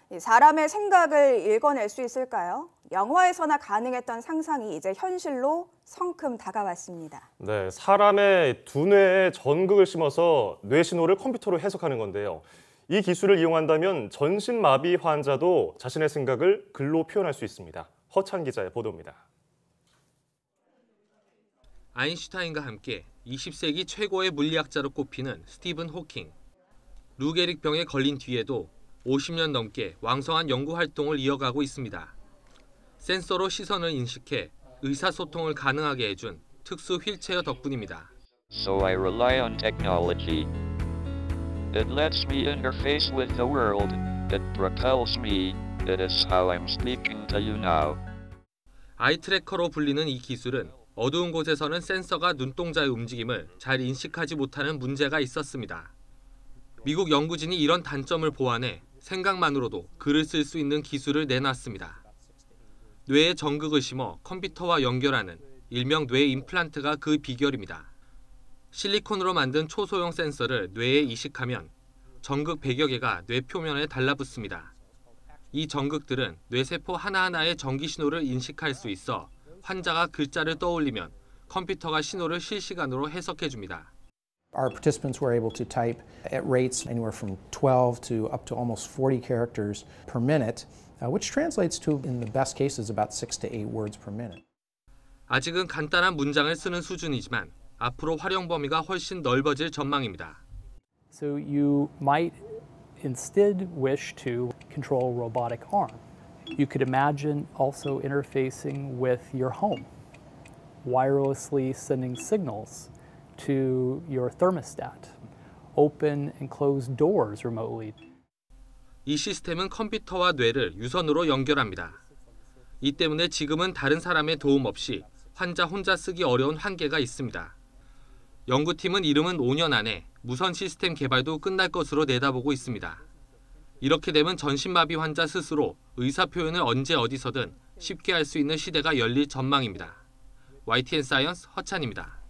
사람의 생각을 읽어낼 수 있을까요? 영화에서나 가능했던 상상이 이제 현실로 성큼 다가왔습니다. 네, 사람의 두뇌에 전극을 심어서 뇌 신호를 컴퓨터로 해석하는 건데요. 이 기술을 이용한다면 전신마비 환자도 자신의 생각을 글로 표현할 수 있습니다. 허찬 기자의 보도입니다. 아인슈타인과 함께 20세기 최고의 물리학자로 꼽히는 스티븐 호킹. 루게릭병에 걸린 뒤에도 50년 넘게 왕성한 연구 활동을 이어가고 있습니다. 센서로 시선을 인식해 의사소통을 가능하게 해준 특수 휠체어 덕분입니다. So I rely on technology. It lets me interface with the world. It propels me. It is how I'm speaking to you now. 아이 트래커로 불리는 이 기술은 어두운 곳에서는 센서가 눈동자의 움직임을 잘 인식하지 못하는 문제가 있었습니다. 미국 연구진이 이런 단점을 보완해 생각만으로도 글을 쓸 수 있는 기술을 내놨습니다. 뇌에 전극을 심어 컴퓨터와 연결하는 일명 뇌 임플란트가 그 비결입니다. 실리콘으로 만든 초소형 센서를 뇌에 이식하면 전극 100여 개가 뇌 표면에 달라붙습니다. 이 전극들은 뇌세포 하나하나의 전기 신호를 인식할 수 있어 환자가 글자를 떠올리면 컴퓨터가 신호를 실시간으로 해석해줍니다. Our participants were able to type at rates anywhere from 12 to up to almost 40 characters per minute, which translates to, in the best cases, about 6 to 8 words per minute. 아직은 간단한 문장을 쓰는 수준이지만 앞으로 활용 범위가 훨씬 넓어질 전망입니다. So you might instead wish to control a robotic arm. You could imagine also interfacing with your home, wirelessly sending signals to your thermostat, open and close doors remotely. 이 시스템은 컴퓨터와 뇌를 유선으로 연결합니다. 이 때문에 지금은 다른 사람의 도움 없이 환자 혼자 쓰기 어려운 한계가 있습니다. 연구팀은 이르면 5년 안에 무선 시스템 개발도 끝날 것으로 내다보고 있습니다. 이렇게 되면 전신마비 환자 스스로 의사 표현을 언제 어디서든 쉽게 할 수 있는 시대가 열릴 전망입니다. YTN 사이언스 허찬입니다.